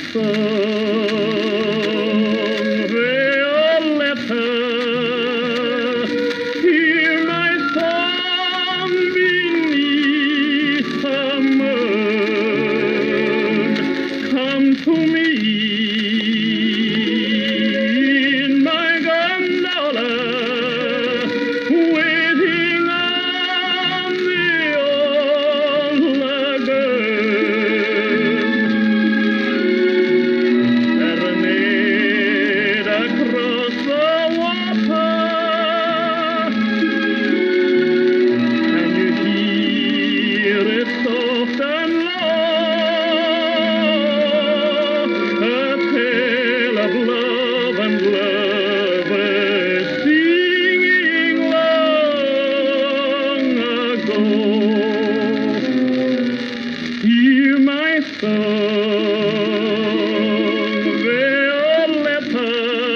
song, Violetta. Hear my song beneath the moon. Come to me in my gondola, waiting on the old lagoon. Serenade across the water. Can you hear it soft and low? A tale of love and lovers singing long ago. Hear my song, Violetta,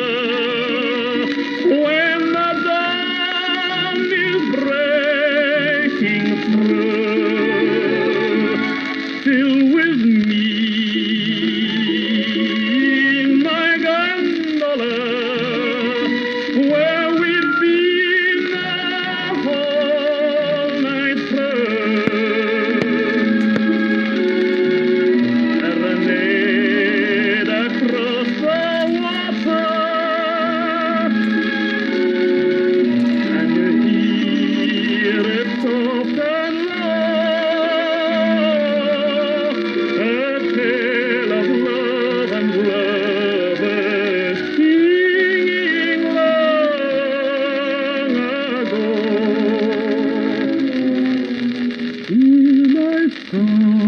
when the dawn is breaking through. Still with me in my gondola, where we've been the whole night through. Serenade across the water. Can you hear it soft and low? A tale of love and lovers singing long ago. Hear my song.